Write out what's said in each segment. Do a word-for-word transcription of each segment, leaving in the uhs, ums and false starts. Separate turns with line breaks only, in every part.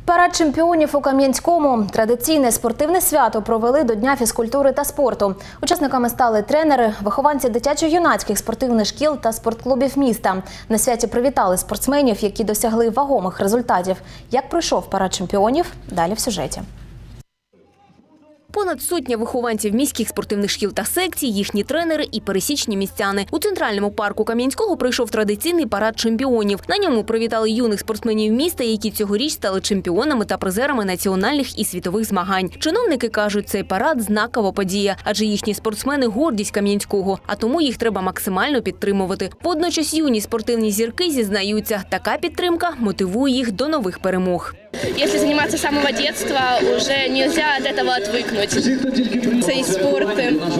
Парад чемпіонів у Кам'янському. Традиційне спортивне свято провели до Дня фізкультури та спорту. Учасниками стали тренери, вихованці дитячо-юнацьких спортивних шкіл та спортклубів міста. На святі привітали спортсменів, які досягли вагомих результатів. Як пройшов парад чемпіонів? Далі в сюжеті.
Понад сотня вихованців міських спортивних шкіл та секцій, їхні тренери і пересічні містяни. У центральному парку Кам'янського пройшов традиційний парад чемпіонів. На ньому привітали юних спортсменів міста, які цьогоріч стали чемпіонами та призерами національних і світових змагань. Чиновники кажуть, цей парад – знакова подія, адже їхні спортсмени – гордість Кам'янського, а тому їх треба максимально підтримувати. Водночас юні спортивні зірки зізнаються, така підтримка мотивує їх до нових перемог.
Если заниматься с самого детства, уже нельзя от этого отвыкнуть. Цей спорт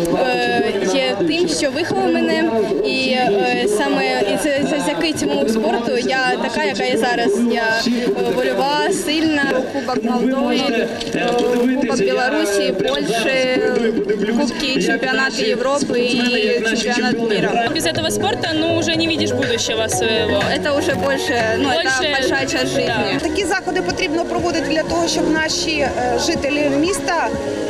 є тим, що виховав мене, і саме завдяки цьому спорту я така, яка є зараз. Я вольова, сильна. Кубок Молдови, Кубок Білорусі, Польщі, Кубки, чемпионаты Европы и чемпионат мира.
Без этого спорта, ну, уже не видишь будущего своего.
Это уже больше, ну,
больше,
это большая часть жизни.
Да. Такі заходи потрібно проводити для того, щоб наші жителі міста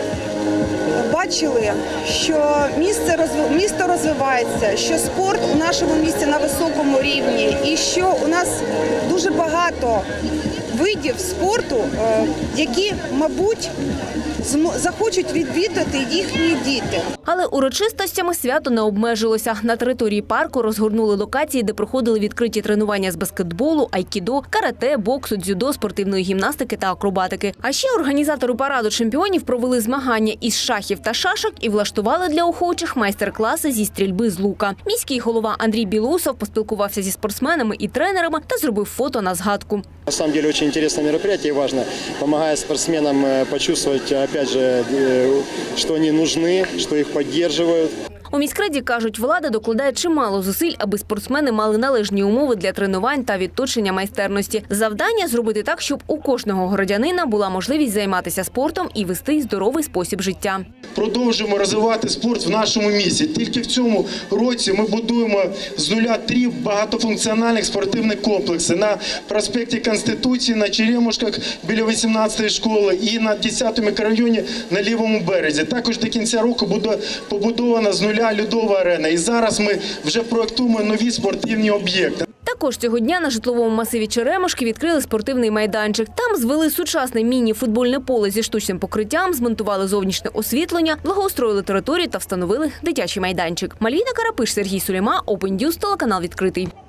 бачили, що місце місто розвивається, що спорт у нашому місті на високому рівні і що у нас дуже багато видів спорту, які, мабуть, захочуть відвідати їхні діти.
Але урочистостями свято не обмежилося. На території парку розгорнули локації, де проходили відкриті тренування з баскетболу, айкідо, карате, боксу, дзюдо, спортивної гімнастики та акробатики. А ще організатори параду чемпіонів провели змагання із шахів та шашок і влаштували для охочих майстер-класи зі стрільби з лука. Міський голова Андрій Білоусов поспілкувався зі спортсменами і тренерами та зробив фото на згадку.
На самом деле очень интересное мероприятие и важно. Помогает спортсменам почувствовать, опять же, что они нужны, что их поддерживают.
У міськраді кажуть, влада докладає чимало зусиль, аби спортсмени мали належні умови для тренувань та відточення майстерності. Завдання – зробити так, щоб у кожного городянина була можливість займатися спортом і вести здоровий спосіб життя.
Продовжуємо розвивати спорт в нашому місті. Тільки в цьому році ми будуємо з нуля три багатофункціональних спортивних комплекси. На проспекті Конституції, на Черемушках біля вісімнадцятої школи і на десятому мікрорайоні на лівому березі. Також до кінця року буде побудована з нуля льодова арена. І зараз ми вже проєктуємо нові спортивні об'єкти.
Також цього дня на житловому масиві Черемушки відкрили спортивний майданчик. Там звели сучасне міні-футбольне поле зі штучним покриттям, змонтували зовнішнє освітлення, благоустроїли територію та встановили дитячий майданчик. Мальвіна Карапиш, Сергій Сулейма, Open News, телеканал відкритий.